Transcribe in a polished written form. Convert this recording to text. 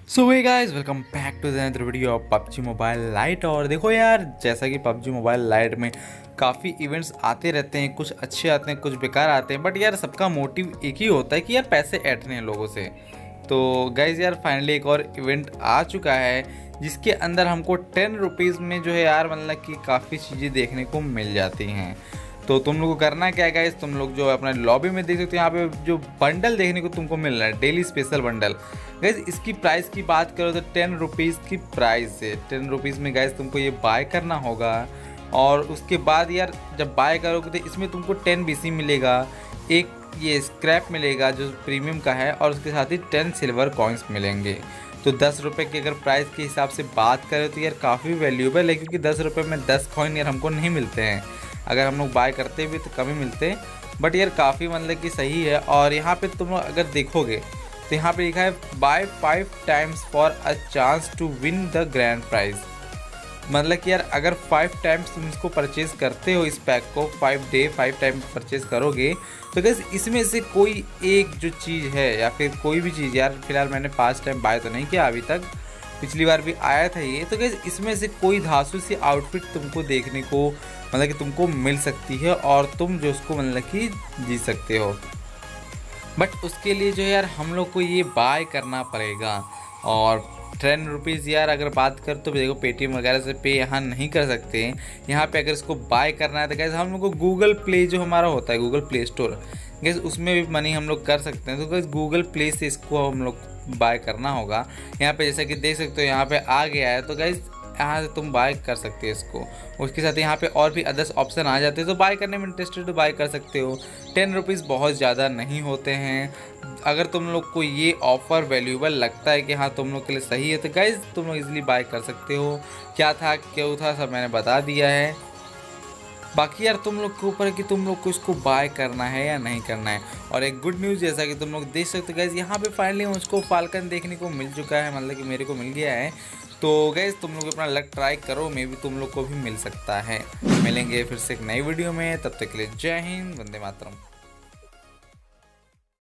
So hey guys, welcome back to the another video of PUBG mobile lite. और देखो यार, जैसा कि पबजी मोबाइल लाइट में काफ़ी इवेंट्स आते रहते हैं, कुछ अच्छे आते हैं कुछ बेकार आते हैं, बट यार सबका मोटिव एक ही होता है कि यार पैसे ऐंठने हैं लोगों से। तो गाइज यार फाइनली एक और इवेंट आ चुका है जिसके अंदर हमको 10 रुपीज़ में जो है यार मतलब कि काफ़ी चीज़ें देखने को मिल जाती हैं। तो तुम लोग को करना क्या है गाइस, तुम लोग जो अपने लॉबी में देख सकते हो यहाँ पे जो बंडल देखने को तुमको मिल रहा है, डेली स्पेशल बंडल। गाइस इसकी प्राइस की बात करो तो 10 रुपीज़ की प्राइस है। 10 रुपीज़ में गाइस तुमको ये बाय करना होगा और उसके बाद यार जब बाय करोगे तो इसमें तुमको 10 BC मिलेगा, एक ये स्क्रैप मिलेगा जो प्रीमियम का है, और उसके साथ ही 10 सिल्वर कॉइन्स मिलेंगे। तो 10 रुपये की अगर प्राइस के हिसाब से बात करें तो यार काफ़ी वैल्यूएबल है, क्योंकि 10 रुपये में 10 कॉइन यार हमको नहीं मिलते हैं। अगर हम लोग बाय करते भी तो कम ही मिलते हैं, बट यार काफ़ी मतलब कि सही है। और यहाँ पे तुम लोग अगर देखोगे तो यहाँ पे लिखा है buy 5 times for a chance to win the grand prize. मतलब कि यार अगर 5 टाइम्स तुम इसको परचेज़ करते हो, इस पैक को 5 टाइम परचेज़ करोगे तो गैस इसमें से कोई एक जो चीज़ है या फिर कोई भी चीज़, यार फिलहाल मैंने 5 टाइम बाय तो नहीं किया अभी तक, पिछली बार भी आया था ये, तो गैस इसमें से कोई धांसू सी आउटफिट तुमको देखने को मतलब कि तुमको मिल सकती है और तुम जो उसको मतलब कि जी सकते हो। बट उसके लिए जो है यार हम लोग को ये बाय करना पड़ेगा। और 10 रुपीज़ यार अगर बात कर तो देखो पेटीएम वगैरह से पे यहाँ नहीं कर सकते हैं। यहाँ पे अगर इसको बाय करना है तो गैस हम लोग को गूगल प्ले जो हमारा होता है, गूगल प्ले स्टोर, गैस उसमें भी मनी हम लोग कर सकते हैं। तो गैस गूगल प्ले से इसको हम लोग बाय करना होगा। यहाँ पे जैसा कि देख सकते हो यहाँ पे आ गया है, तो गैस यहाँ से तुम बाय कर सकते हो इसको। उसके साथ यहाँ पे और भी अदर्स ऑप्शन आ जाते हैं, तो बाय करने में इंटरेस्टेड तो बाय कर सकते हो। 10 रुपीज़ बहुत ज़्यादा नहीं होते हैं। अगर तुम लोग को ये ऑफ़र वैल्यूएबल लगता है कि हाँ तुम लोग के लिए सही है तो गाइज़ तुम लोग इजीली बाय कर सकते हो। क्या था क्यों था सब मैंने बता दिया है। बाकी यार तुम लोग के ऊपर है कि तुम लोग को इसको बाय करना है या नहीं करना है। और एक गुड न्यूज़ जैसा कि तुम लोग देख सकते हो गाइज़, यहाँ पे फाइनली मुझको फाल्कन देखने को मिल चुका है, मतलब कि मेरे को मिल गया है। तो गाइज़ तुम लोग अपना लक ट्राई करो, मे भी तुम लोग को भी मिल सकता है। मिलेंगे फिर से एक नई वीडियो में, तब तक के लिए जय हिंद, वंदे मातरम।